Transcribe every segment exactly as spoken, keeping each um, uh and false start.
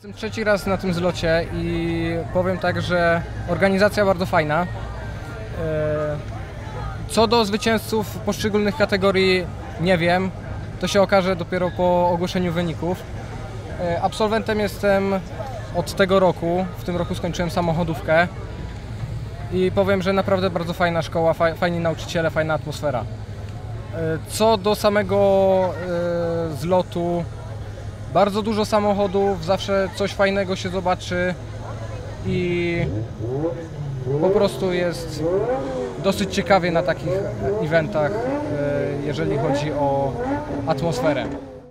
Jestem trzeci raz na tym zlocie i powiem tak, że organizacja bardzo fajna. Co do zwycięzców poszczególnych kategorii nie wiem, to się okaże dopiero po ogłoszeniu wyników. Absolwentem jestem od tego roku, w tym roku skończyłem samochodówkę i powiem, że naprawdę bardzo fajna szkoła, fajni nauczyciele, fajna atmosfera. Co do samego zlotu, bardzo dużo samochodów, zawsze coś fajnego się zobaczy i po prostu jest dosyć ciekawie na takich eventach, jeżeli chodzi o atmosferę.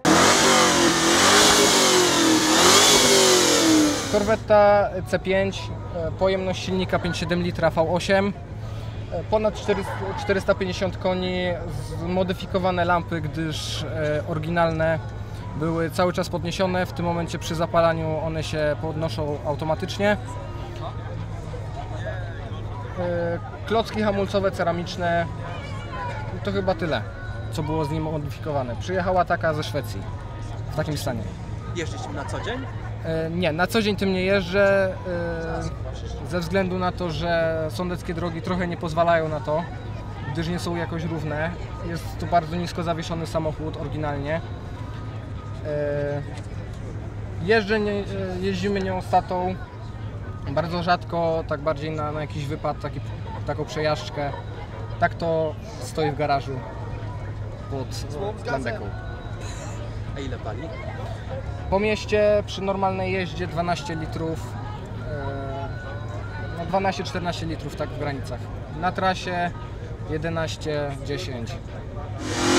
Corvetta C pięć, pojemność silnika pięć przecinek siedem litra V osiem, ponad czterysta pięćdziesiąt koni, zmodyfikowane lampy, gdyż oryginalne były cały czas podniesione, w tym momencie przy zapalaniu one się podnoszą automatycznie. Klocki hamulcowe ceramiczne, to chyba tyle, co było z nim modyfikowane. Przyjechała taka ze Szwecji, w takim stanie. Jeździsz tym na co dzień? Nie, na co dzień tym nie jeżdżę, ze względu na to, że sądeckie drogi trochę nie pozwalają na to, gdyż nie są jakoś równe. Jest to bardzo nisko zawieszony samochód oryginalnie. Jeżdżę, jeździmy nią z tatą, bardzo rzadko, tak bardziej na, na jakiś wypad, taki, taką przejażdżkę. Tak to stoi w garażu pod landeką. A ile pali? Po mieście przy normalnej jeździe dwanaście litrów, no dwanaście czternaście litrów, tak w granicach. Na trasie jedenaście dziesięć.